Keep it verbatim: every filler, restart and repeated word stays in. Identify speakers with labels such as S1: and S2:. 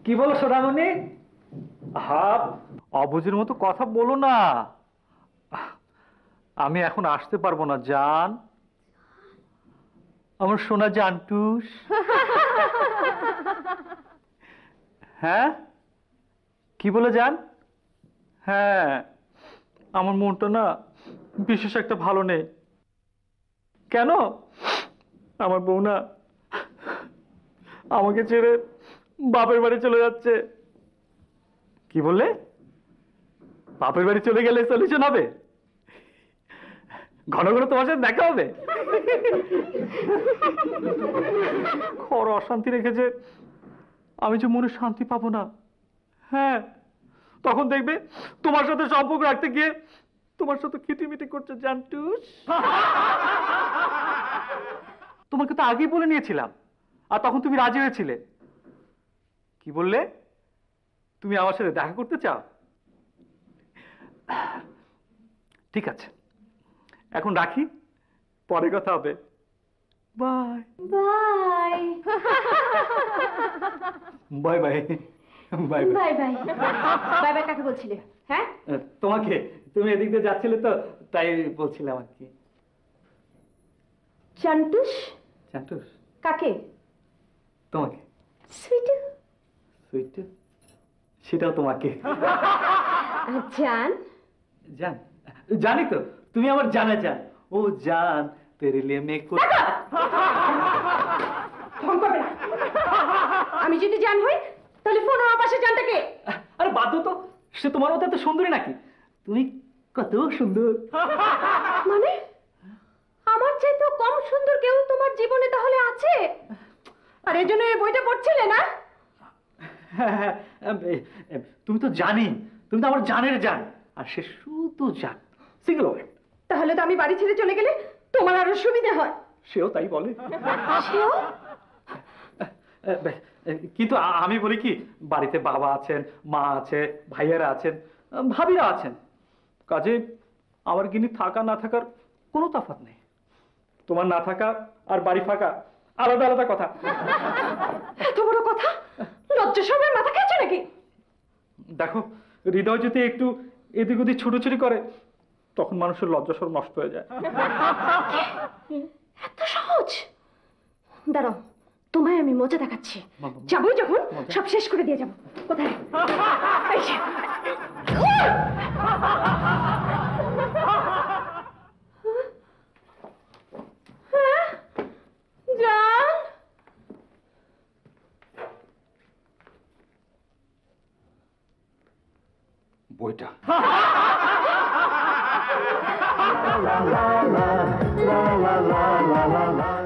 S1: কি বলো সোনামণি? হা, অবুঝের মতো কথা বলো না। আমি এখন আসতে পারবো না জান, আমার সোনা জানটুস। হ্যাঁ, কি বলে জান? হ্যাঁ, আমার মনটা না বিশেষ একটা ভালো নেই। কেন? আমার বউ না আমাকে ছেড়ে বাপের বাড়ি চলে যাচ্ছে। কি বললে? বাপের বাড়ি চলে গেলে সলিউশন হবে? ঘন ঘন তোমার সাথে দেখা হবে? ঘর অশান্তি রেখেছে, আমি যে মনে শান্তি পাবো না। হ্যাঁ, তখন দেখবে তোমার সাথে সম্পর্ক রাখতে গিয়ে তোমার সাথে খিটিমিটি করছে জানটুস। তোমাকে তো আগেই বলে নিয়েছিলাম, আর তখন তুমি রাজি হয়েছিলে। কি বললে? তুমি আমার সাথে দেখা করতে চাও? ঠিক আছে, এখন রাখি, পরে কথা হবে। Bye
S2: bye
S1: bye bye bye
S2: bye bye bye bye কাকে বলছিলে? হ্যাঁ,
S1: তোমাকে। তুমি এদিক দিয়ে যাচ্ছিলে তো, তাই বলছিলাম আর কি।
S2: চান্টুস?
S1: চান্টুস?
S2: কাকে?
S1: তোমাকে।
S2: সুইটু?
S1: সুইটু? সেটাও তোমাকে।
S2: জান?
S1: জান? জানি তো, তুমি আমার জানা জান। ও জান, তেরে লিয়ে মে কুছ।
S2: আমি যদি জান হই তাহলে ফোন আমার পাশে জানটাকে।
S1: আরে বাদ তো, সে তোমার মতো এত সুন্দরী নাকি? তুমি কত সুন্দর।
S2: মানে আমার চাইতে কম সুন্দর কেউ তোমার জীবনে তাহলে আছে? আর এই জন্য এই বইটা পড়ছিলে না?
S1: হ্যাঁ, তুমি তো জানি, তুমি তো আমার জানের জান, আর সে শুধু জান, সিঙ্গেল ওয়ার্ড।
S2: তাহলে তো আমি বাড়ি ছেড়ে চলে গেলে তোমার আরো সুবিধা হয়।
S1: সেও তাই বলে।
S2: সেও?
S1: কিন্তু আমি বলি কি, বাড়িতে বাবা আছেন, মা আছে, ভাইয়েরা আছেন, ভাবিরা আছেন, কাজে আমার গিনি থাকা না থাকার কোনো তফাৎ নেই। তোমার না থাকা আর বাড়ি ফাঁকা আলাদা আলাদা কথা।
S2: এত বড় কথা? লজ্জা সবার মাথা খেয়েছে নাকি?
S1: দেখো, হৃদয় যদি একটু এদিক ওদিক ছুটোছুটি করে, তখন মানুষের লজ্জা সব নষ্ট হয়ে যায়।
S2: এত সহজ? দাঁড়াও, তোমায় আমি মজা দেখাচ্ছি। যাবোই যখন সব শেষ করে দিয়ে যাবো। কোথায়? জান?
S1: বইটা।
S3: La la la la la la la la la.